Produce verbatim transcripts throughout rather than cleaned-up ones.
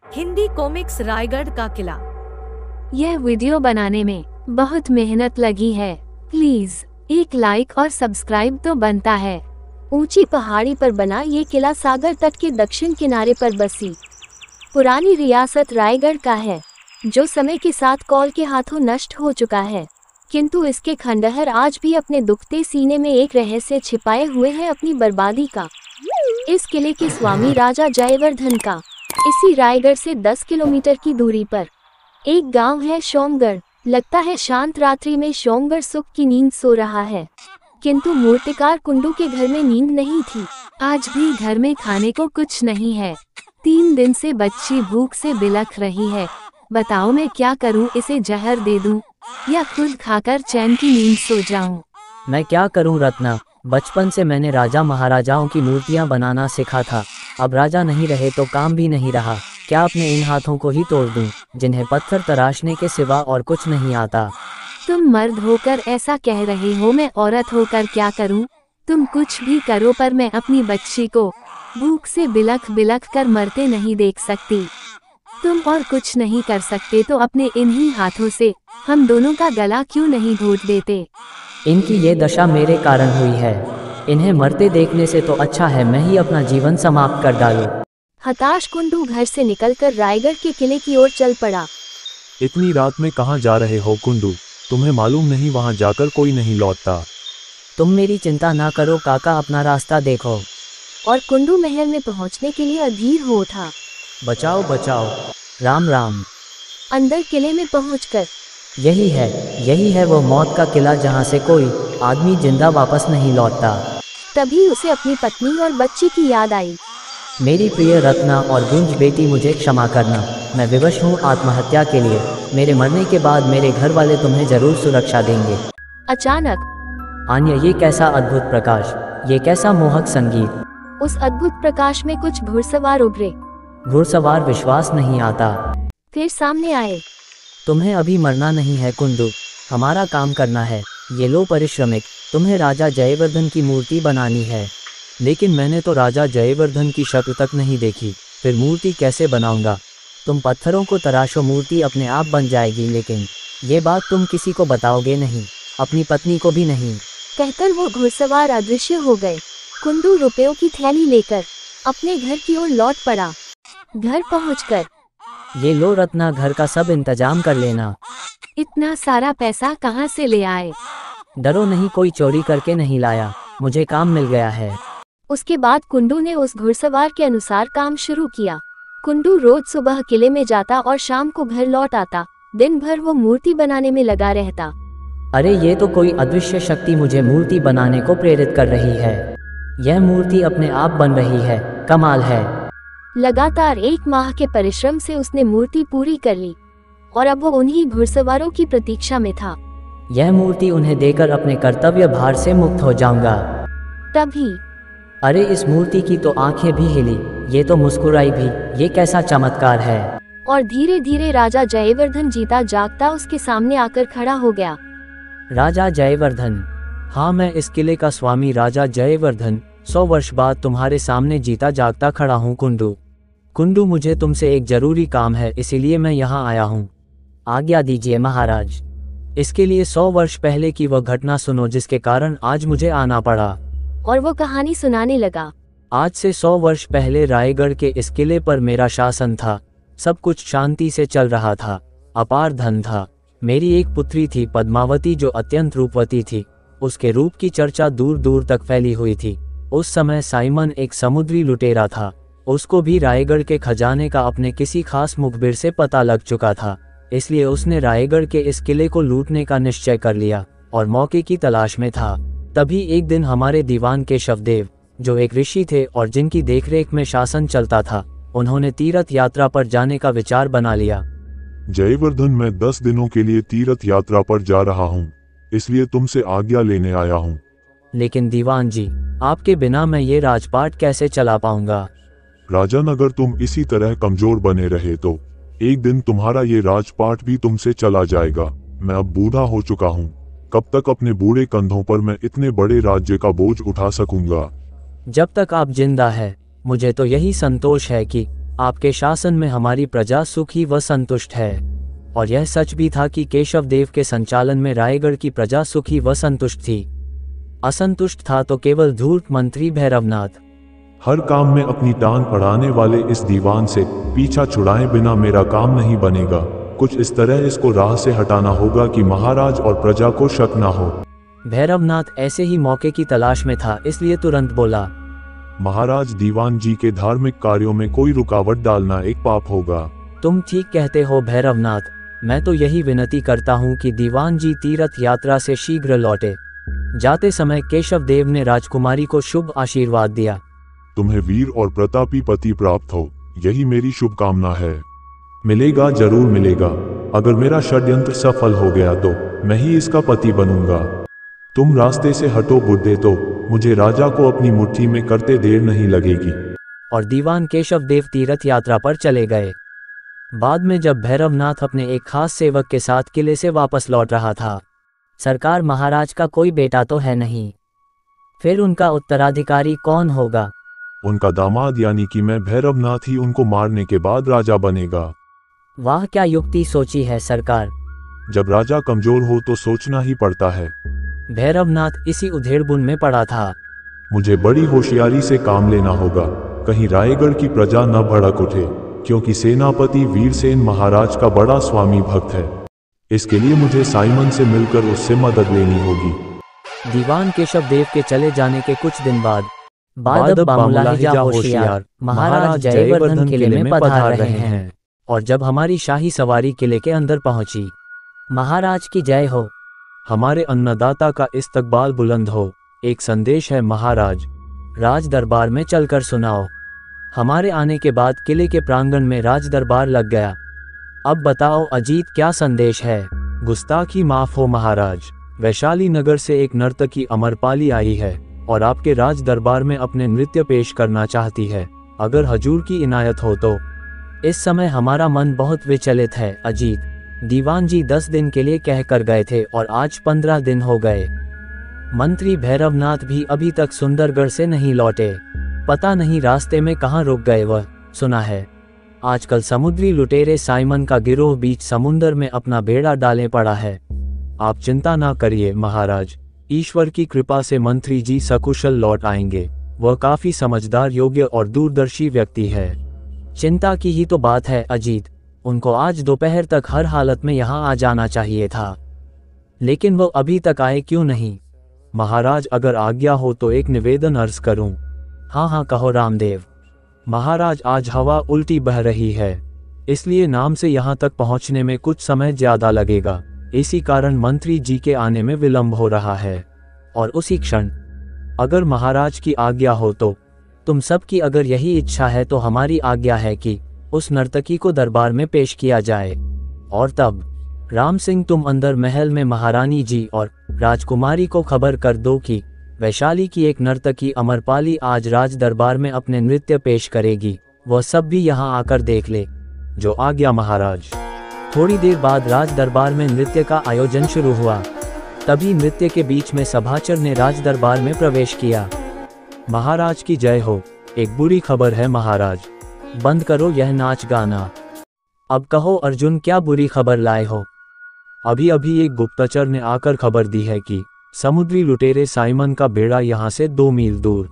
Hindi comics Raigarh का किला। यह video बनाने में बहुत मेहनत लगी है। प्लीज एक लाइक और सब्सक्राइब तो बनता है। ऊंची पहाड़ी पर बना ये किला सागर तट के दक्षिण किनारे पर बसी पुरानी रियासत रायगढ़ का है, जो समय के साथ कौल के हाथों नष्ट हो चुका है। किंतु इसके खंडहर आज भी अपने दुखते सीने में एक रहस्य छिपाए हुए हैं, अपनी बर्बादी का। इस किले के स्वामी राजा जयवर्धन का इसी रायगढ़ से दस किलोमीटर की दूरी पर एक गांव है सोमगढ़। लगता है शांत रात्रि में सोमगढ़ सुख की नींद सो रहा है, किंतु मूर्तिकार कुंडू के घर में नींद नहीं थी। आज भी घर में खाने को कुछ नहीं है। तीन दिन से बच्ची भूख से बिलख रही है। बताओ मैं क्या करूं, इसे जहर दे दूं या खुद खाकर चैन की नींद सो जाऊं? मैं क्या करूं रत्ना, बचपन से मैंने राजा महाराजाओं की मूर्तियां बनाना सीखा था। अब राजा नहीं रहे तो काम भी नहीं रहा। क्या अपने इन हाथों को ही तोड़ दूं, जिन्हें पत्थर तराशने के सिवा और कुछ नहीं आता? तुम मर्द होकर ऐसा कह रहे हो, मैं औरत होकर क्या करूं? तुम कुछ भी करो, पर मैं अपनी बच्ची को भूख से बिलख बिलख कर मरते नहीं देख सकती। तुम और कुछ नहीं कर सकते तो अपने इन्हीं हाथों से हम दोनों का गला क्यों नहीं घोट देते? इनकी ये दशा मेरे कारण हुई है। इन्हें मरते देखने से तो अच्छा है मैं ही अपना जीवन समाप्त कर डालूं। हताश कुंडू घर से निकलकर रायगढ़ के किले की ओर चल पड़ा। इतनी रात में कहाँ जा रहे हो कुंडू? तुम्हें मालूम नहीं वहाँ जाकर कोई नहीं लौटता? तुम मेरी चिंता ना करो काका, अपना रास्ता देखो। और कुंडू महल में पहुँचने के लिए अधीर हो उठा। बचाओ बचाओ, राम राम। अंदर किले में पहुंचकर यही है यही है वो मौत का किला जहाँ से कोई आदमी जिंदा वापस नहीं लौटता। तभी उसे अपनी पत्नी और बच्ची की याद आई। मेरी प्रिय रत्ना और गुंज बेटी, मुझे क्षमा करना, मैं विवश हूँ आत्महत्या के लिए। मेरे मरने के बाद मेरे घर वाले तुम्हें जरूर सुरक्षा देंगे। अचानक आन्या, ये कैसा अद्भुत प्रकाश, ये कैसा मोहक संगीत। उस अद्भुत प्रकाश में कुछ घुड़सवार उभरे। घुड़सवार? विश्वास नहीं आता। फिर सामने आए। तुम्हें अभी मरना नहीं है कुंडू, हमारा काम करना है। ये लो परिश्रमिक, तुम्हें राजा जयवर्धन की मूर्ति बनानी है। लेकिन मैंने तो राजा जयवर्धन की शक्ल तक नहीं देखी, फिर मूर्ति कैसे बनाऊंगा? तुम पत्थरों को तराशो, मूर्ति अपने आप बन जाएगी, लेकिन ये बात तुम किसी को बताओगे नहीं, अपनी पत्नी को भी नहीं। कहकर वो घुड़सवार अदृश्य हो गए। कुंडू रुपयों की थैली लेकर अपने घर की ओर लौट पड़ा। घर पहुंचकर ये लो रत्ना, घर का सब इंतजाम कर लेना। इतना सारा पैसा कहाँ से ले आए? डरो नहीं, कोई चोरी करके नहीं लाया, मुझे काम मिल गया है। उसके बाद कुंडू ने उस घुड़सवार के अनुसार काम शुरू किया। कुंडू रोज सुबह किले में जाता और शाम को घर लौट आता। दिन भर वो मूर्ति बनाने में लगा रहता। अरे ये तो कोई अदृश्य शक्ति मुझे मूर्ति बनाने को प्रेरित कर रही है। यह मूर्ति अपने आप बन रही है, कमाल है। लगातार एक माह के परिश्रम से उसने मूर्ति पूरी कर ली और अब वो उन्हीं घुड़सवारों की प्रतीक्षा में था। यह मूर्ति उन्हें देकर अपने कर्तव्य भार से मुक्त हो जाऊंगा। तभी अरे इस मूर्ति की तो आंखें भी हिली, ये तो मुस्कुराई भी, ये कैसा चमत्कार है। और धीरे धीरे राजा जयवर्धन जीता जागता उसके सामने आकर खड़ा हो गया। राजा जयवर्धन? हाँ, मैं इस किले का स्वामी राजा जयवर्धन सौ वर्ष बाद तुम्हारे सामने जीता जागता खड़ा हूँ कुंडू। कुंडू, मुझे तुमसे एक जरूरी काम है, इसीलिए मैं यहाँ आया हूँ। आज्ञा दीजिए महाराज। इसके लिए सौ वर्ष पहले की वह घटना सुनो जिसके कारण आज मुझे आना पड़ा। और वो कहानी सुनाने लगा। आज से सौ वर्ष पहले रायगढ़ के इस किले पर मेरा शासन था। सब कुछ शांति से चल रहा था, अपार धन था। मेरी एक पुत्री थी पद्मावती, जो अत्यंत रूपवती थी। उसके रूप की चर्चा दूर दूर तक फैली हुई थी। उस समय साइमन एक समुद्री लुटेरा था। उसको भी रायगढ़ के खजाने का अपने किसी खास मुखबिर से पता लग चुका था, इसलिए उसने रायगढ़ के इस किले को लूटने का निश्चय कर लिया और मौके की तलाश में था। तभी एक दिन हमारे दीवान केशवदेव, जो एक ऋषि थे और जिनकी देखरेख में शासन चलता था, उन्होंने तीर्थ यात्रा पर जाने का विचार बना लिया। जयवर्धन, मैं दस दिनों के लिए तीर्थ यात्रा पर जा रहा हूँ, इसलिए तुमसे आज्ञा लेने आया हूँ। लेकिन दीवान जी, आपके बिना मैं ये राजपाट कैसे चला पाऊंगा? राजन, अगर तुम इसी तरह कमजोर बने रहे तो एक दिन तुम्हारा ये राजपाट भी तुमसे चला जाएगा। मैं अब बूढ़ा हो चुका हूँ, कब तक अपने बूढ़े कंधों पर मैं इतने बड़े राज्य का बोझ उठा सकूंगा? जब तक आप जिंदा है मुझे तो यही संतोष है कि आपके शासन में हमारी प्रजा सुखी व संतुष्ट है। और यह सच भी था कि केशव देव के संचालन में रायगढ़ की प्रजा सुखी व संतुष्ट थी। असंतुष्ट था तो केवल धूर्त मंत्री भैरवनाथ। हर काम में अपनी टांग अड़ाने वाले इस दीवान से पीछा छुड़ाए बिना मेरा काम नहीं बनेगा। कुछ इस तरह इसको राह से हटाना होगा कि महाराज और प्रजा को शक ना हो। भैरवनाथ ऐसे ही मौके की तलाश में था, इसलिए तुरंत बोला, महाराज, दीवान जी के धार्मिक कार्यों में कोई रुकावट डालना एक पाप होगा। तुम ठीक कहते हो भैरवनाथ, मैं तो यही विनती करता हूँ कि दीवान जी तीर्थ यात्रा से शीघ्र लौटे। जाते समय केशव देव ने राजकुमारी को शुभ आशीर्वाद दिया। तुम्हें वीर और प्रतापी पति प्राप्त हो, यही मेरी शुभकामना है। मिलेगा, जरूर मिलेगा। अगर मेरा षड्यंत्र सफल हो गया तो मैं ही इसका पति बनूंगा। तुम रास्ते से हटो बुड्ढे, तो मुझे राजा को अपनी मुट्ठी में करते देर नहीं लगेगी। और दीवान केशव देव तीर्थ यात्रा पर चले गए। बाद में जब भैरवनाथ अपने एक खास सेवक के साथ किले से वापस लौट रहा था, सरकार, महाराज का कोई बेटा तो है नहीं, फिर उनका उत्तराधिकारी कौन होगा? उनका दामाद यानी कि मैं भैरवनाथ ही उनको मारने के बाद राजा बनेगा। वाह, क्या युक्ति सोची है सरकार। जब राजा कमजोर हो तो सोचना ही पड़ता है। भैरवनाथ इसी उधेड़बुन में पड़ा था। मुझे बड़ी होशियारी से काम लेना होगा, कहीं रायगढ़ की प्रजा न भड़क उठे, क्योंकि सेनापति वीरसेन महाराज का बड़ा स्वामी भक्त है। इसके लिए मुझे साइमन से मिलकर उससे मदद लेनी होगी। दीवान केशव देव के चले जाने के कुछ दिन बाद बादब बामुलाहिजा होशियार महाराज जयवर्धन किले में पधार रहे हैं। और जब हमारी शाही सवारी किले के अंदर पहुंची, महाराज की जय हो। हमारे अन्नदाता का इस्तकबाल बुलंद हो। एक संदेश है महाराज, राज दरबार में चलकर सुनाओ। हमारे आने के बाद किले के प्रांगण में राज दरबार लग गया। अब बताओ अजीत, क्या संदेश है? गुस्ताखी माफ हो महाराज, वैशाली नगर से एक नर्तकी अमरपाली आई है और आपके राज दरबार में अपने नृत्य पेश करना चाहती है। अगर हजूर की इनायत हो तो। इस समय हमारा मन बहुत विचलित है अजीत। दीवान जी दस दिन के लिए कह कर गए थे और आज पंद्रह दिन हो गए। मंत्री भैरवनाथ भी अभी तक सुंदरगढ़ से नहीं लौटे। पता नहीं रास्ते में कहाँ रुक गए। वह सुना है आजकल समुद्री लुटेरे साइमन का गिरोह बीच समुंदर में अपना बेड़ा डाले पड़ा है। आप चिंता ना करिए महाराज, ईश्वर की कृपा से मंत्री जी सकुशल लौट आएंगे। वह काफी समझदार, योग्य और दूरदर्शी व्यक्ति है। चिंता की ही तो बात है अजीत, उनको आज दोपहर तक हर हालत में यहाँ आ जाना चाहिए था, लेकिन वो अभी तक आए क्यों नहीं? महाराज, अगर आज्ञा हो तो एक निवेदन अर्ज करूं। हाँ हाँ कहो रामदेव। महाराज, आज हवा उल्टी बह रही है, इसलिए नाम से यहाँ तक पहुँचने में कुछ समय ज्यादा लगेगा। इसी कारण मंत्री जी के आने में विलंब हो रहा है। और उसी क्षण, अगर महाराज की आज्ञा हो तो। तुम सबकी अगर यही इच्छा है तो हमारी आज्ञा है कि उस नर्तकी को दरबार में पेश किया जाए। और तब राम सिंह, तुम अंदर महल में महारानी जी और राजकुमारी को खबर कर दो कि वैशाली की एक नर्तकी अमरपाली आज राज दरबार में अपने नृत्य पेश करेगी। वह सब भी यहाँ आकर देख ले। जो आज्ञा महाराज। थोड़ी देर बाद राज दरबार में नृत्य का आयोजन शुरू हुआ। तभी नृत्य के बीच में सभाचर ने राज दरबार में प्रवेश किया। महाराज की जय हो। एक बुरी खबर है महाराज। बंद करो यह नाच गाना। अब कहो अर्जुन, क्या बुरी खबर लाए हो? अभी अभी एक गुप्तचर ने आकर खबर दी है कि समुद्री लुटेरे साइमन का बेड़ा यहाँ से दो मील दूर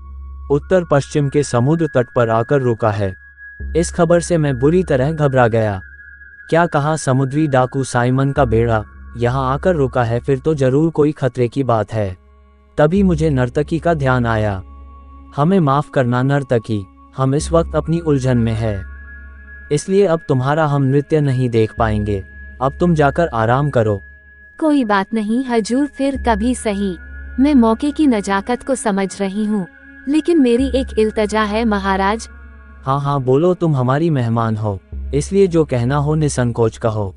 उत्तर पश्चिम के समुद्र तट पर आकर रुका है। इस खबर से मैं बुरी तरह घबरा गया। क्या कहा, समुद्री डाकू साइमन का बेड़ा यहाँ आकर रुका है? फिर तो जरूर कोई खतरे की बात है। तभी मुझे नर्तकी का ध्यान आया। हमें माफ करना नर्तकी, हम इस वक्त अपनी उलझन में है, इसलिए अब तुम्हारा हम नृत्य नहीं देख पाएंगे। अब तुम जाकर आराम करो। कोई बात नहीं हजूर, फिर कभी सही। मैं मौके की नजाकत को समझ रही हूँ, लेकिन मेरी एक इल्तजा है महाराज। हाँ हाँ बोलो, तुम हमारी मेहमान हो, इसलिए जो कहना हो निसंकोच कहो।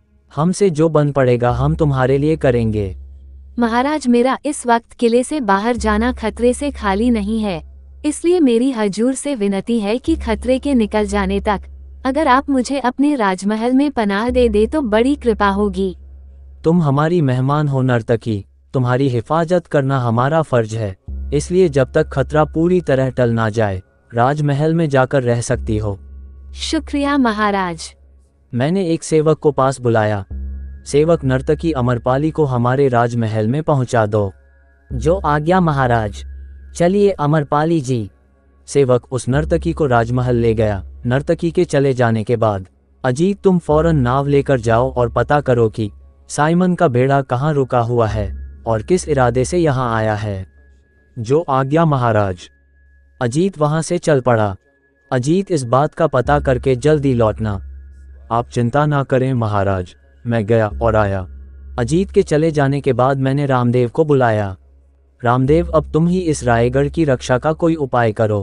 हमसे जो बन पड़ेगा हम तुम्हारे लिए करेंगे। महाराज, मेरा इस वक्त किले से बाहर जाना खतरे से खाली नहीं है, इसलिए मेरी हजूर से विनती है कि खतरे के निकल जाने तक अगर आप मुझे अपने राजमहल में पनाह दे दे तो बड़ी कृपा होगी। तुम हमारी मेहमान हो नर्तकी, तुम्हारी हिफाजत करना हमारा फर्ज है, इसलिए जब तक खतरा पूरी तरह टल ना जाए राजमहल में जाकर रह सकती हो। शुक्रिया महाराज। मैंने एक सेवक को पास बुलाया। सेवक नर्तकी अमरपाली को हमारे राजमहल में पहुंचा दो। जो आज्ञा महाराज। चलिए अमरपाली जी। सेवक उस नर्तकी को राजमहल ले गया। नर्तकी के चले जाने के बाद, अजीत तुम फौरन नाव लेकर जाओ और पता करो कि साइमन का बेड़ा कहाँ रुका हुआ है और किस इरादे से यहाँ आया है। जो आज्ञा महाराज। अजीत वहां से चल पड़ा। अजीत इस बात का पता करके जल्दी लौटना। आप चिंता ना करें महाराज, मैं गया और आया। अजीत के चले जाने के बाद मैंने रामदेव को बुलाया। रामदेव, अब तुम ही इस रायगढ़ की रक्षा का कोई उपाय करो।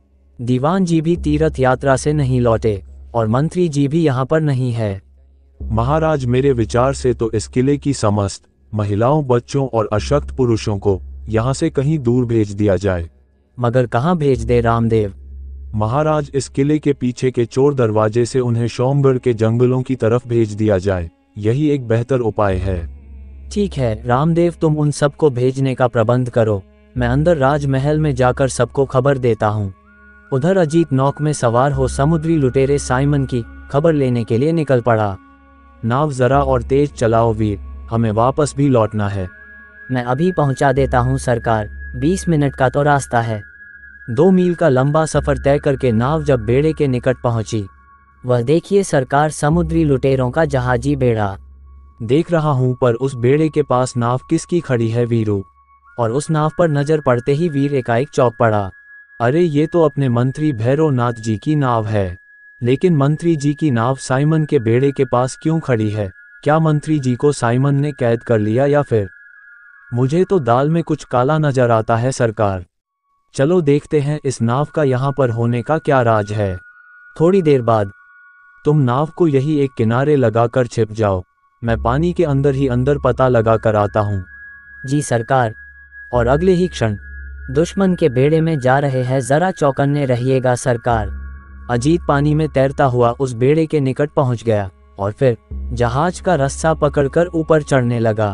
दीवान जी भी तीर्थ यात्रा से नहीं लौटे और मंत्री जी भी यहाँ पर नहीं है। महाराज, मेरे विचार से तो इस किले की समस्त महिलाओं, बच्चों और अशक्त पुरुषों को यहाँ से कहीं दूर भेज दिया जाए। मगर कहाँ भेज दे रामदेव? महाराज, इस किले के पीछे के चोर दरवाजे से उन्हें शोमगढ़ के जंगलों की तरफ भेज दिया जाए। यही एक बेहतर उपाय है। ठीक है रामदेव, तुम उन सबको भेजने का प्रबंध करो। मैं अंदर राजमहल में जाकर सबको खबर देता हूँ। उधर अजीत नौक में सवार हो समुद्री लुटेरे साइमन की खबर लेने के लिए निकल पड़ा। नाव जरा और तेज चलाओ वीर, हमें वापस भी लौटना है। मैं अभी पहुंचा देता हूं सरकार, बीस मिनट का तो रास्ता है। दो मील का लंबा सफर तय करके नाव जब बेड़े के निकट पहुंची, वह देखिए सरकार, समुद्री लुटेरों का जहाजी बेड़ा। देख रहा हूं, पर उस बेड़े के पास नाव किसकी खड़ी है वीरू? और उस नाव पर नजर पड़ते ही वीर एकाएक चौंक पड़ा। अरे ये तो अपने मंत्री भैरवनाथ जी की नाव है। लेकिन मंत्री जी की नाव साइमन के बेड़े के पास क्यों खड़ी है? क्या मंत्री जी को साइमन ने कैद कर लिया या फिर? मुझे तो दाल में कुछ काला नजर आता है सरकार। चलो देखते हैं इस नाव का यहाँ पर होने का क्या राज है। थोड़ी देर बाद, तुम नाव को यही एक किनारे लगाकर छिप जाओ, मैं पानी के अंदर ही अंदर पता लगा कर आता हूँ। जी सरकार। और अगले ही क्षण दुश्मन के बेड़े में जा रहे हैं, जरा चौकन्ने रहिएगा सरकार। अजीत पानी में तैरता हुआ उस बेड़े के निकट पहुंच गया और फिर जहाज का रस्सा पकड़कर ऊपर चढ़ने लगा।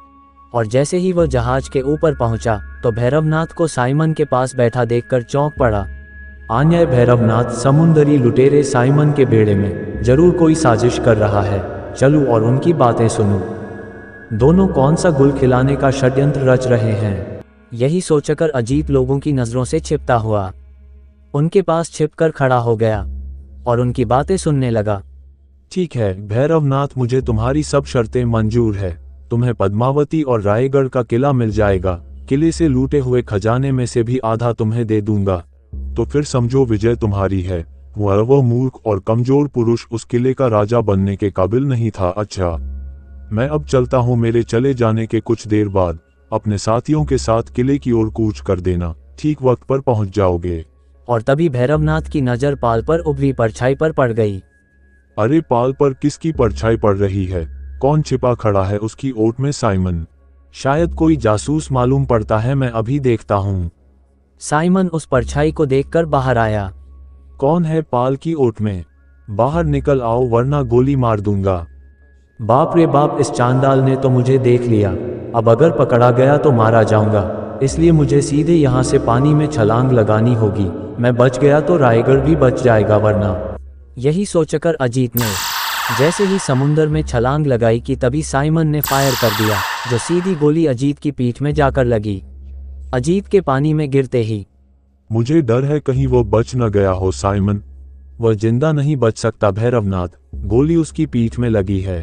और जैसे ही वह जहाज के ऊपर पहुंचा तो भैरवनाथ को साइमन के पास बैठा देखकर चौंक पड़ा। आन्याय भैरवनाथ, समुंदरी लुटेरे साइमन के बेड़े में जरूर कोई साजिश कर रहा है। चलूं और उनकी बातें सुनूं। दोनों कौन सा गुल खिलाने का षड्यंत्र रच रहे हैं? यही सोचकर अजीत लोगों की नजरों से छिपता हुआ उनके पास छिपकर खड़ा हो गया और उनकी बातें सुनने लगा। ठीक है भैरवनाथ, मुझे तुम्हारी सब शर्तें मंजूर है। तुम्हें पद्मावती और रायगढ़ का किला मिल जाएगा। किले से लूटे हुए खजाने में से भी आधा तुम्हें दे दूंगा। तो फिर समझो विजय तुम्हारी है। वह वो मूर्ख और कमजोर पुरुष उस किले का राजा बनने के काबिल नहीं था। अच्छा, मैं अब चलता हूँ। मेरे चले जाने के कुछ देर बाद अपने साथियों के साथ किले की ओर कूच कर देना, ठीक वक्त पर पहुंच जाओगे। और तभी भैरवनाथ की नजर पाल पर उभरी परछाई पर पड़ गई। अरे पाल पर किसकी परछाई पड़ रही है? कौन छिपा खड़ा है उसकी ओट में? साइमन। शायद कोई जासूस मालूम पड़ता है, मैं अभी देखता हूँ। साइमन उस परछाई को देखकर बाहर आया। कौन है पाल की ओट में? बाहर निकल आओ वरना गोली मार दूंगा। बाप रे बाप, इस चांदाल ने तो मुझे देख लिया। अब अगर पकड़ा गया तो मारा जाऊंगा, इसलिए मुझे सीधे यहाँ से पानी में छलांग लगानी होगी। मैं बच गया तो रायगढ़ भी बच जाएगा वरना। यही सोचकर अजीत ने जैसे ही समुंदर में छलांग लगाई कि तभी साइमन ने फायर कर दिया, जो सीधी गोली अजीत की पीठ में जाकर लगी। अजीत के पानी में गिरते ही, मुझे डर है कहीं वो बच न गया हो। साइमन, वह जिंदा नहीं बच सकता भैरवनाथ, गोली उसकी पीठ में लगी है।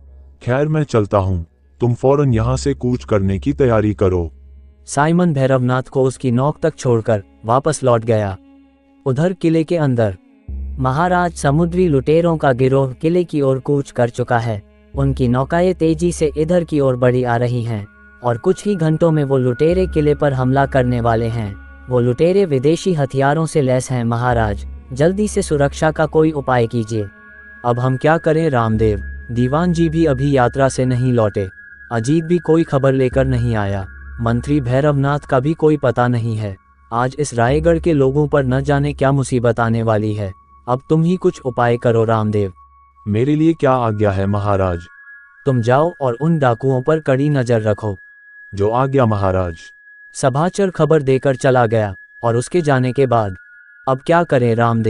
खैर मैं चलता हूँ, तुम फौरन यहाँ से कूच करने की तैयारी करो। साइमन भैरवनाथ को उसकी नौक तक छोड़कर वापस लौट गया। उधर किले के अंदर, महाराज, समुद्री लुटेरों का गिरोह किले की ओर कूच कर चुका है। उनकी नौकाएं तेजी से इधर की ओर बढ़ी आ रही हैं और कुछ ही घंटों में वो लुटेरे किले पर हमला करने वाले हैं। वो लुटेरे विदेशी हथियारों से लैस हैं महाराज, जल्दी से सुरक्षा का कोई उपाय कीजिए। अब हम क्या करें रामदेव? दीवान जी भी अभी यात्रा से नहीं लौटे, अजीत भी कोई खबर लेकर नहीं आया, मंत्री भैरवनाथ का भी कोई पता नहीं है। आज इस रायगढ़ के लोगों पर न जाने क्या मुसीबत आने वाली है। अब तुम ही कुछ उपाय करो रामदेव। मेरे लिए क्या आज्ञा है महाराज? तुम जाओ और उन डाकुओं पर कड़ी नजर रखो। जो आज्ञा महाराज। सभाचर खबर देकर चला गया और उसके जाने के बाद अब क्या करें रामदेव?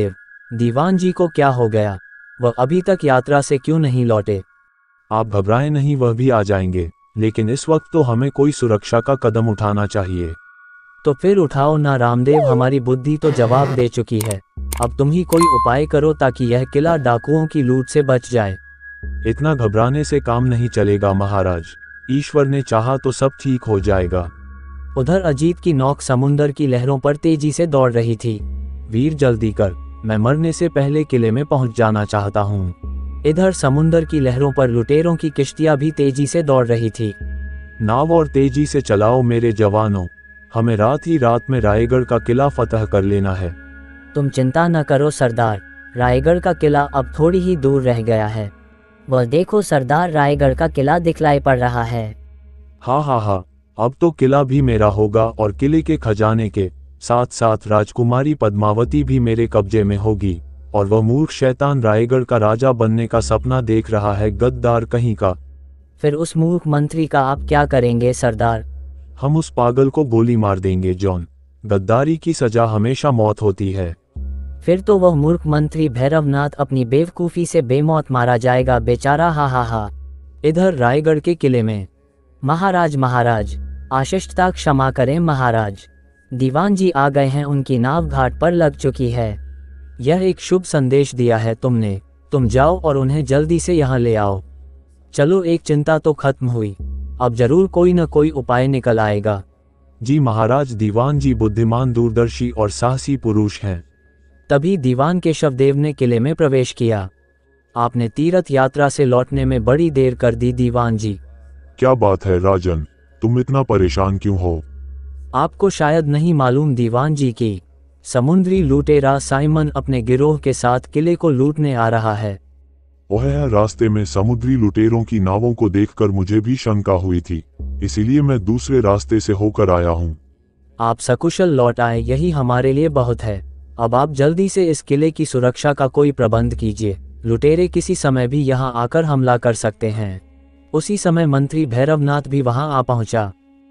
दीवान जी को क्या हो गया? वह अभी तक यात्रा से क्यों नहीं लौटे? आप घबराएं नहीं, वह भी आ जाएंगे, लेकिन इस वक्त तो हमें कोई सुरक्षा का कदम उठाना चाहिए। तो फिर उठाओ ना रामदेव, हमारी बुद्धि तो जवाब दे चुकी है। अब तुम ही कोई उपाय करो ताकि यह किला डाकुओं की लूट से बच जाए। इतना घबराने से काम नहीं चलेगा महाराज, ईश्वर ने चाहा तो सब ठीक हो जाएगा। उधर अजीत की नौक समुंदर की लहरों पर तेजी से दौड़ रही थी। वीर जल्दी कर, मैं मरने से पहले किले में पहुंच जाना चाहता हूँ। इधर समुंदर की लहरों पर लुटेरों की किश्तियां भी तेजी से दौड़ रही थी। नाव और तेजी से चलाओ मेरे जवानों, हमें रात ही रात में रायगढ़ का किला फतह कर लेना है। तुम चिंता न करो सरदार, रायगढ़ का किला अब थोड़ी ही दूर रह गया है। वह देखो सरदार, रायगढ़ का किला दिखलाई पड़ रहा है। हाँ हाँ हाँ, अब तो किला भी मेरा होगा और किले के खजाने के साथ साथ राजकुमारी पद्मावती भी मेरे कब्जे में होगी। और वह मूर्ख शैतान रायगढ़ का राजा बनने का सपना देख रहा है, गद्दार कहीं का। फिर उस मूर्ख मंत्री का आप क्या करेंगे सरदार? हम उस पागल को गोली मार देंगे जॉन, गद्दारी की सजा हमेशा मौत होती है। फिर तो वह मूर्ख मंत्री भैरवनाथ अपनी बेवकूफ़ी से बेमौत मारा जाएगा बेचारा, हा हा हा। इधर रायगढ़ के किले में, महाराज महाराज आशिष्टता क्षमा करें महाराज, दीवान जी आ गए हैं, उनकी नाव घाट पर लग चुकी है। यह एक शुभ संदेश दिया है तुमने, तुम जाओ और उन्हें जल्दी से यहाँ ले आओ। चलो, एक चिंता तो खत्म हुई, अब जरूर कोई न कोई उपाय निकल आएगा। जी महाराज, दीवान जी बुद्धिमान, दूरदर्शी और साहसी पुरुष हैं। तभी दीवान केशवदेव ने किले में प्रवेश किया। आपने तीर्थ यात्रा से लौटने में बड़ी देर कर दी दीवान जी। क्या बात है राजन, तुम इतना परेशान क्यों हो? आपको शायद नहीं मालूम दीवान जी की समुद्री लुटेरा साइमन अपने गिरोह के साथ किले को लूटने आ रहा है। वह है, रास्ते में समुद्री लुटेरों की नावों को देखकर मुझे भी शंका हुई थी, इसीलिए मैं दूसरे रास्ते से होकर आया हूँ। आप सकुशल लौट आए, यही हमारे लिए बहुत है। अब आप जल्दी से इस किले की सुरक्षा का कोई प्रबंध कीजिए, लुटेरे किसी समय भी यहाँ आकर हमला कर सकते हैं। उसी समय मंत्री भैरवनाथ भी वहाँ आ पहुँचा।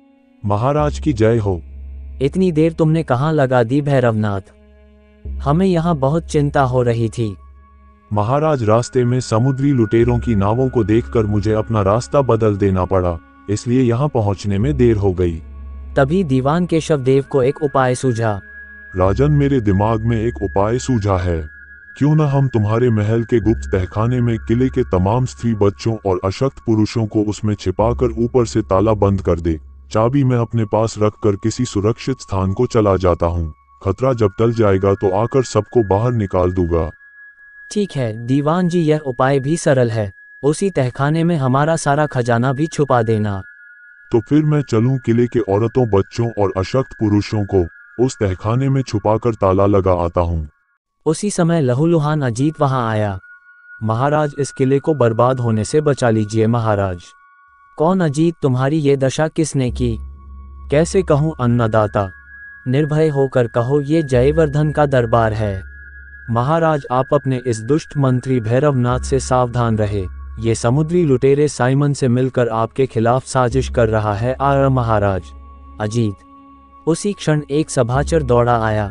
महाराज की जय हो। इतनी देर तुमने कहाँ लगा दी भैरवनाथ? हमें यहाँ बहुत चिंता हो रही थी। महाराज, रास्ते में समुद्री लुटेरों की नावों को देखकर मुझे अपना रास्ता बदल देना पड़ा, इसलिए यहाँ पहुँचने में देर हो गई। तभी दीवान केशवदेव को एक उपाय सूझा। राजन, मेरे दिमाग में एक उपाय सूझा है। क्यों न हम तुम्हारे महल के गुप्त तहखाने में किले के तमाम स्त्री बच्चों और अशक्त पुरुषों को उसमें छिपाकर ऊपर से ताला बंद कर दे। चाबी मैं अपने पास रखकर किसी सुरक्षित स्थान को चला जाता हूँ। खतरा जब टल जाएगा तो आकर सबको बाहर निकाल दूंगा। ठीक है दीवान जी, यह उपाय भी सरल है। उसी तहखाने में हमारा सारा खजाना भी छुपा देना। तो फिर मैं चलूं किले के औरतों, बच्चों और अशक्त पुरुषों को उस तहखाने में छुपाकर ताला लगा आता हूँ। उसी समय लहूलुहान अजीत वहां आया। महाराज, इस किले को बर्बाद होने से बचा लीजिए महाराज। कौन अजीत, तुम्हारी ये दशा किसने की? कैसे कहूँ अन्नदाता। निर्भय होकर कहो, ये जयवर्धन का दरबार है। महाराज, आप अपने इस दुष्ट मंत्री भैरवनाथ से सावधान रहे। ये समुद्री लुटेरे साइमन से मिलकर आपके खिलाफ साजिश कर रहा है। आ महाराज। अजीत। उसी क्षण एक सभाचर दौड़ा आया।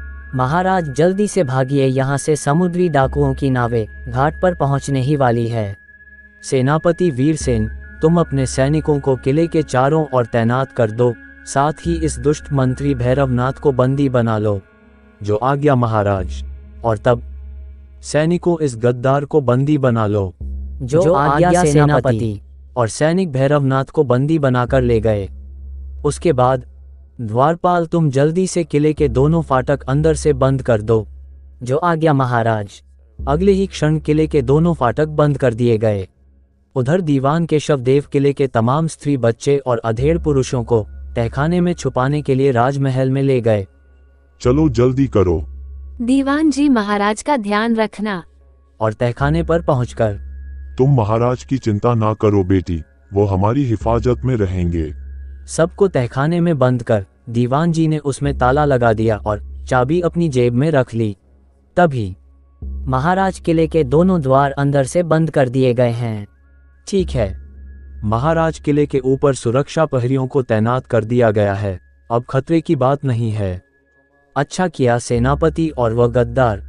महाराज जल्दी से भागिए, यहाँ से समुद्री डाकुओं की नावें घाट पर पहुँचने ही वाली है। सेनापति वीरसेन, तुम अपने सैनिकों को किले के चारों ओर तैनात कर दो, साथ ही इस दुष्ट मंत्री भैरवनाथ को बंदी बना लो। जो आज्ञा महाराज। और तब सैनिकों, इस गद्दार को बंदी बना लो। जो, जो आज्ञा सेनापति। और सैनिक भैरवनाथ को बंदी बनाकर ले गए। उसके बाद द्वारपाल, तुम जल्दी से किले के दोनों फाटक अंदर से बंद कर दो। जो आज्ञा महाराज। अगले ही क्षण किले के दोनों फाटक बंद कर दिए गए। उधर दीवान केशवदेव किले के तमाम स्त्री बच्चे और अधेड़ पुरुषों को तहखाने में छुपाने के लिए राजमहल में ले गए। चलो जल्दी करो। दीवान जी, महाराज का ध्यान रखना। और तहखाने पर पहुंचकर, तुम महाराज की चिंता ना करो बेटी, वो हमारी हिफाजत में रहेंगे। सबको तहखाने में बंद कर दीवान जी ने उसमें ताला लगा दिया और चाबी अपनी जेब में रख ली। तभी महाराज, किले के दोनों द्वार अंदर से बंद कर दिए गए हैं। ठीक है महाराज, किले के ऊपर सुरक्षा प्रहरियों को तैनात कर दिया गया है, अब खतरे की बात नहीं है। अच्छा किया सेनापति और वह गद्दार।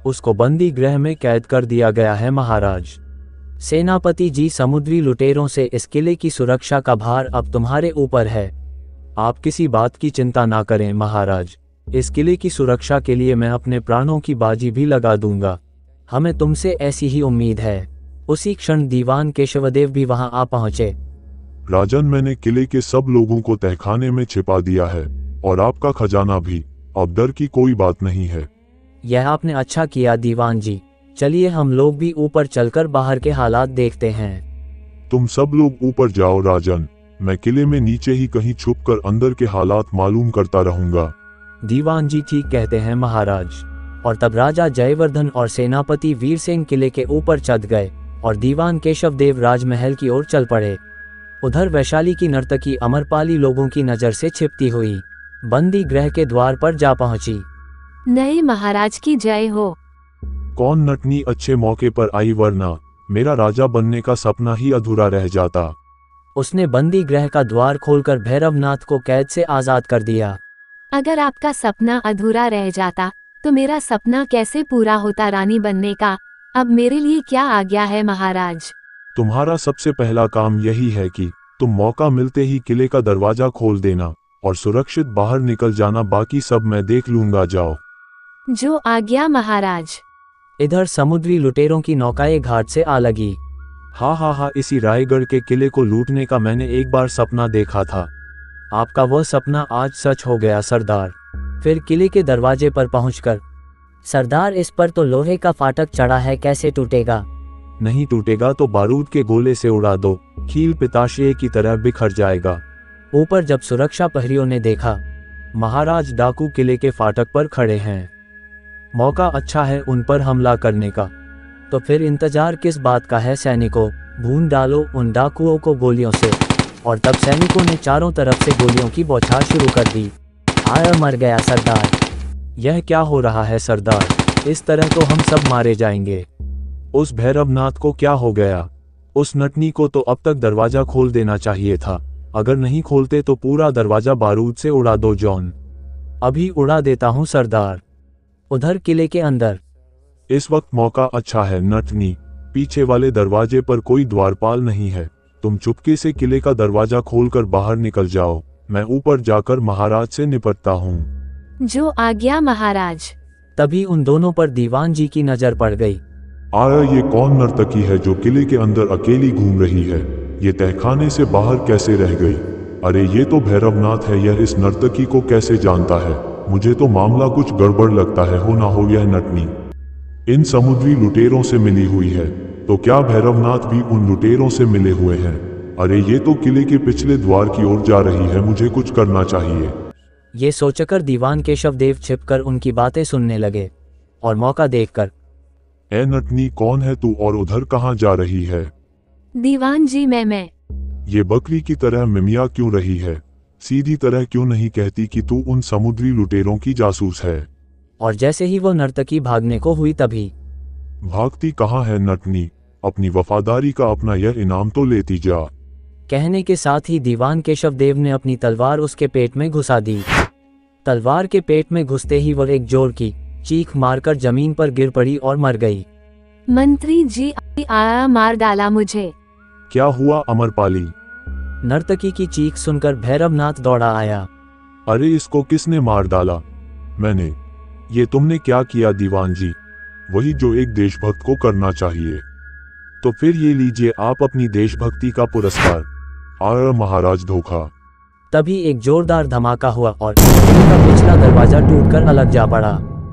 उसको बंदी गृह में कैद कर दिया गया है महाराज। सेनापति जी, समुद्री लुटेरों से इस किले की सुरक्षा का भार अब तुम्हारे ऊपर है। आप किसी बात की चिंता ना करें महाराज, इस किले की सुरक्षा के लिए मैं अपने प्राणों की बाजी भी लगा दूंगा। हमें तुमसे ऐसी ही उम्मीद है। उसी क्षण दीवान केशवदेव भी वहां आ पहुंचे। राजन, मैंने किले के सब लोगों को तहखाने में छिपा दिया है और आपका खजाना भी। अब डर की कोई बात नहीं है। यह आपने अच्छा किया दीवान जी। चलिए हम लोग भी ऊपर चलकर बाहर के हालात देखते हैं। तुम सब लोग ऊपर जाओ राजन, मैं किले में नीचे ही कहीं छुपकर अंदर के हालात मालूम करता रहूंगा। दीवान जी ठीक कहते हैं महाराज। और तब राजा जयवर्धन और सेनापति वीरसेन किले के ऊपर चढ़ गए और दीवान केशवदेव राजमहल की ओर चल पड़े। उधर वैशाली की नर्तकी अमरपाली लोगों की नजर से छिपती हुई बंदी गृह के द्वार पर जा पहुंची। नए महाराज की जय हो। कौन नटनी अच्छे मौके पर आई, वरना मेरा राजा बनने का सपना ही अधूरा रह जाता। उसने बंदी गृह का द्वार खोलकर भैरवनाथ को कैद से आजाद कर दिया। अगर आपका सपना अधूरा रह जाता तो मेरा सपना कैसे पूरा होता रानी बनने का। अब मेरे लिए क्या आज्ञा है महाराज। तुम्हारा सबसे पहला काम यही है कि तुम मौका मिलते ही किले का दरवाजा खोल देना और सुरक्षित बाहर निकल जाना। बाकी सब मैं देख लूंगा, जाओ। जो आज्ञा महाराज। इधर समुद्री लुटेरों की नौकाएं घाट से आ लगी। हाँ हाँ हाँ, इसी रायगढ़ के किले को लूटने का मैंने एक बार सपना देखा था। आपका वह सपना आज सच हो गया सरदार। फिर किले के दरवाजे पर पहुंचकर, सरदार इस पर तो लोहे का फाटक चढ़ा है, कैसे टूटेगा? नहीं टूटेगा तो बारूद के गोले से उड़ा दो, खील पिताशे की तरह बिखर जाएगा। ऊपर जब सुरक्षा प्रहरियों ने देखा महाराज डाकू किले के फाटक पर खड़े हैं, मौका अच्छा है उन पर हमला करने का। तो फिर इंतजार किस बात का है सैनिकों, भून डालो उन डाकुओं को गोलियों से। और तब सैनिकों ने चारों तरफ से गोलियों की बौछार शुरू कर दी। आया मर गया सरदार। यह क्या हो रहा है सरदार, इस तरह तो हम सब मारे जाएंगे। उस भैरवनाथ को क्या हो गया? उस नटनी को तो अब तक दरवाजा खोल देना चाहिए था। अगर नहीं खोलते तो पूरा दरवाजा बारूद से उड़ा दो जॉन। अभी उड़ा देता हूँ सरदार। उधर किले के अंदर इस वक्त मौका अच्छा है नटनी, पीछे वाले दरवाजे पर कोई द्वारपाल नहीं है। तुम चुपके से किले का दरवाजा खोलकर बाहर निकल जाओ, मैं ऊपर जाकर महाराज से निपटता हूँ। जो आज्ञा महाराज। तभी उन दोनों पर दीवान जी की नजर पड़ गई। आया ये कौन नर्तकी है जो किले के अंदर अकेली घूम रही है? ये तहखाने से बाहर कैसे रह गई? अरे ये तो भैरवनाथ है, यह इस नर्तकी को कैसे जानता है? मुझे तो मामला कुछ गड़बड़ लगता है। हो ना हो यह नटनी इन समुद्री लुटेरों से मिली हुई है, तो क्या भैरवनाथ भी उन लुटेरों से मिले हुए हैं? अरे ये तो किले के पिछले द्वार की ओर जा रही है, मुझे कुछ करना चाहिए। ये सोचकर दीवान केशवदेव छिपकर उनकी बातें सुनने लगे और मौका देखकर, ए नटनी, कौन है तू और उधर कहाँ जा रही है? दीवान जी मैं मैं ये बकरी की तरह मिमिया क्यों रही है? सीधी तरह क्यों नहीं कहती कि तू उन समुद्री लुटेरों की जासूस है? और जैसे ही वो नर्तकी भागने को हुई तभी, भागती कहाँ है नटनी? अपनी वफादारी का अपना यह इनाम तो लेती जा। कहने के साथ ही दीवान केशवदेव ने अपनी तलवार उसके पेट में घुसा दी। तलवार के पेट में घुसते ही वो एक जोर की चीख मारकर जमीन पर गिर पड़ी और मर गई। मंत्री जी आया मार डाला मुझे। क्या हुआ अमरपाली? नर्तकी की चीख सुनकर भैरवनाथ दौड़ा आया। अरे इसको किसने मार डाला? मैंने। ये तुमने क्या किया दीवान जी? वही जो एक देशभक्त को करना चाहिए। तो फिर ये लीजिए आप अपनी देशभक्ति का पुरस्कार। आया महाराज धोखा। तभी एक जोरदार धमाका हुआ और किले का पिछला दरवाजा टूटकर अलग जा पड़ा।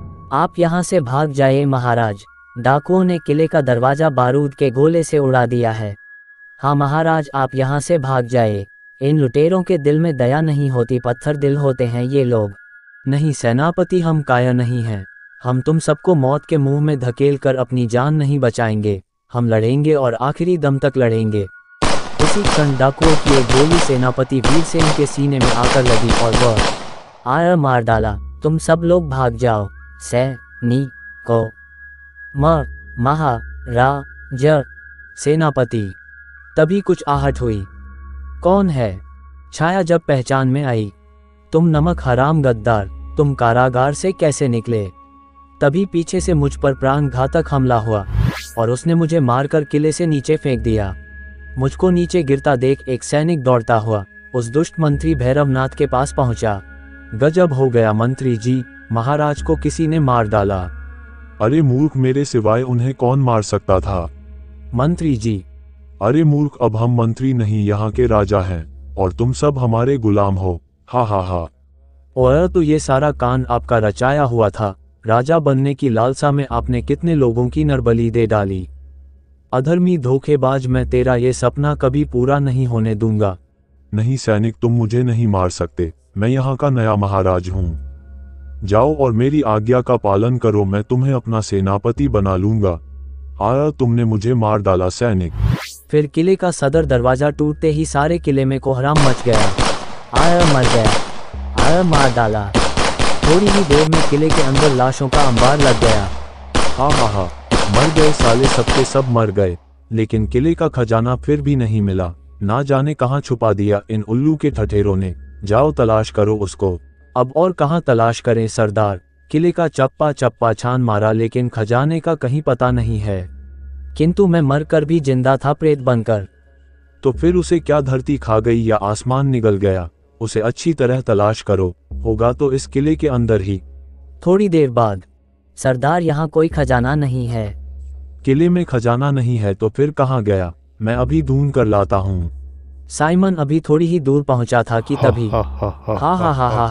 आप यहाँ से भाग जाइए महाराज, डाकुओं ने किले का दरवाजा बारूद के गोले से उड़ा दिया है। हाँ महाराज, आप यहाँ से भाग जाइए। इन लुटेरों के दिल में दया नहीं होती, पत्थर दिल होते हैं ये लोग। नहीं सेनापति, हम कायर नहीं हैं। हम तुम सबको मौत के मुंह में धकेल कर अपनी जान नहीं बचाएंगे। हम लड़ेंगे और आखिरी दम तक लड़ेंगे। उसी क्षण डाकुओं की एक गोली सेनापति वीरसेन के सीने में आकर लगी और वह आया मार डाला। तुम सब लोग भाग जाओ। सै नी को म महा रा ज। सेनापति। तभी कुछ आहट हुई। कौन है? छाया जब पहचान में आई। तुम नमक हराम गद्दार, तुम कारागार से कैसे निकले? तभी पीछे से मुझ पर प्राणघातक हमला हुआ और उसने मुझे मारकर किले से नीचे फेंक दिया। मुझको नीचे गिरता देख एक सैनिक दौड़ता हुआ उस दुष्ट मंत्री भैरवनाथ के पास पहुंचा। गजब हो गया मंत्री जी, महाराज को किसी ने मार डाला। अरे मूर्ख, मेरे सिवाय उन्हें कौन मार सकता था? मंत्री जी, अरे मूर्ख, अब हम मंत्री नहीं यहाँ के राजा हैं और तुम सब हमारे गुलाम हो। हा हा हा। और तो ये सारा कांड आपका रचाया हुआ था। राजा बनने की लालसा में आपने कितने लोगों की नरबली दे डाली। अधर्मी धोखेबाज, मैं तेरा ये सपना कभी पूरा नहीं होने दूंगा। नहीं सैनिक, तुम मुझे नहीं मार सकते। मैं यहाँ का नया महाराज हूँ। जाओ और मेरी आज्ञा का पालन करो, मैं तुम्हें अपना सेनापति बना लूंगा। आया, तुमने मुझे मार डाला सैनिक। फिर किले का सदर दरवाजा टूटते ही सारे किले में कोहराम मच गया। आया मर गया, आया मार डाला। थोड़ी ही देर में किले के अंदर लाशों का अंबार लग गया। हा हा हा, मर गए साले, सबके सब मर गए। लेकिन किले का खजाना फिर भी नहीं मिला। ना जाने कहाँ छुपा दिया इन उल्लू के ठठेरों ने। जाओ तलाश करो उसको। अब और कहाँ तलाश करें सरदार? किले का चप्पा चप्पा छान मारा लेकिन खजाने का कहीं पता नहीं है। किंतु मैं मरकर भी जिंदा था प्रेत बनकर। तो फिर उसे क्या धरती खा गई या आसमान निगल गया? उसे अच्छी तरह तलाश करो, होगा तो इस किले के अंदर ही। थोड़ी देर बाद, सरदार यहाँ कोई खजाना नहीं है। किले में खजाना नहीं है तो फिर कहाँ गया? मैं अभी ढूंढ कर लाता हूँ। साइमन अभी थोड़ी ही दूर पहुंचा था कि तभी हा हा हा हा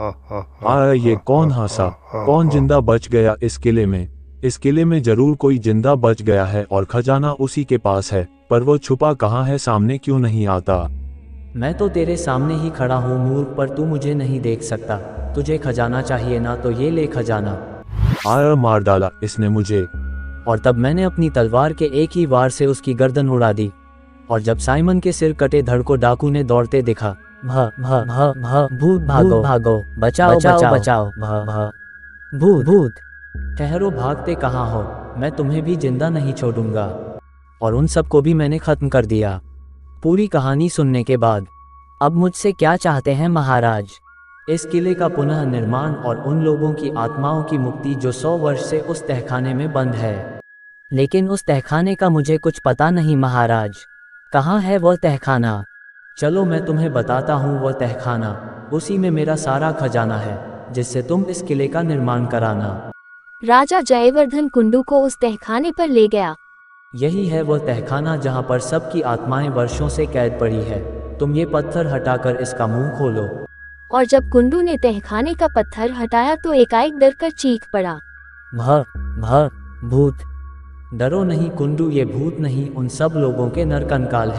हा आ, ये कौन हंसा? कौन जिंदा बच गया इस किले में? इस किले में जरूर कोई जिंदा बच गया है और खजाना उसी के पास है, पर वो छुपा कहाँ है? सामने क्यों नहीं आता? मैं तो तेरे सामने ही खड़ा हूँ मूर्ख, पर तू मुझे नहीं देख सकता। तुझे खजाना चाहिए ना, तो ये ले खजाना। आया, मार डाला इसने मुझे। और तब मैंने अपनी तलवार के एक ही वार से उसकी गर्दन उड़ा दी। और जब साइमन के सिर कटे धड़ को डाकू ने दौड़ते देखा। भ भ भ भ भूत भागो भागो, बचाओ बचाओ बचाओ, भ भ भूत भूत। ठहरो, भागते कहाँ हो? मैं तुम्हें भी जिंदा नहीं छोड़ूंगा। और उन सबको भी मैंने खत्म कर दिया। पूरी कहानी सुनने के बाद अब मुझसे क्या चाहते हैं महाराज? इस किले का पुनः निर्माण और उन लोगों की आत्माओं की मुक्ति जो सौ वर्ष से उस तहखाने में बंद है। लेकिन उस तहखाने का मुझे कुछ पता नहीं महाराज। कहाँ है वो तहखाना? चलो मैं तुम्हें बताता हूँ वो तहखाना। उसी में मेरा सारा खजाना है, जिससे तुम इस किले का निर्माण कराना। राजा जयवर्धन कुंडू को उस तहखाने पर ले गया। यही है वो तहखाना जहाँ पर सबकी आत्माएं वर्षों से कैद पड़ी है। तुम ये पत्थर हटाकर इसका मुंह खोलो। और जब कुंडू ने तहखाने का पत्थर हटाया तो एकाएक डर कर चीख पड़ा। भ भ भूत। डरो नहीं कुंडू, ये भूत नहीं, उन सब लोगों के नरकंकाल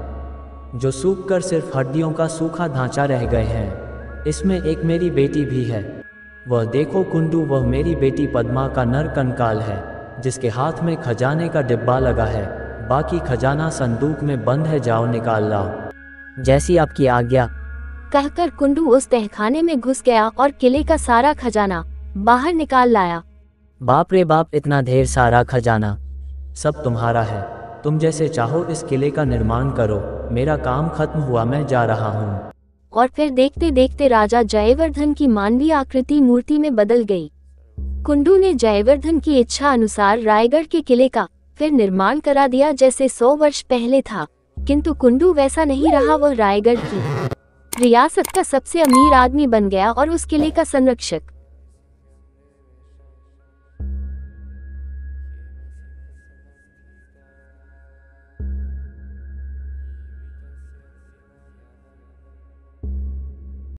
हैं जो सूख कर सिर्फ हड्डियों का सूखा ढांचा रह गए हैं। इसमें एक मेरी बेटी भी है। वह देखो कुंडू, वह मेरी बेटी पद्मा का नरकंकाल है, जिसके हाथ में खजाने का डिब्बा लगा है। बाकी खजाना संदूक में बंद है, जाओ निकाल लाओ। जैसी आपकी आज्ञा। कहकर कुंडू उस तहखाने में घुस गया और किले का सारा खजाना बाहर निकाल लाया। बाप रे बाप, इतना ढेर सारा खजाना! सब तुम्हारा है। तुम जैसे चाहो इस किले का निर्माण करो। मेरा काम खत्म हुआ, मैं जा रहा हूँ। और फिर देखते देखते राजा जयवर्धन की मानवीय आकृति मूर्ति में बदल गई। कुंडू ने जयवर्धन की इच्छा अनुसार रायगढ़ के किले का फिर निर्माण करा दिया जैसे सौ वर्ष पहले था। किंतु कुंडू वैसा नहीं रहा। वह रायगढ़ की रियासत का सबसे अमीर आदमी बन गया और उस किले का संरक्षक।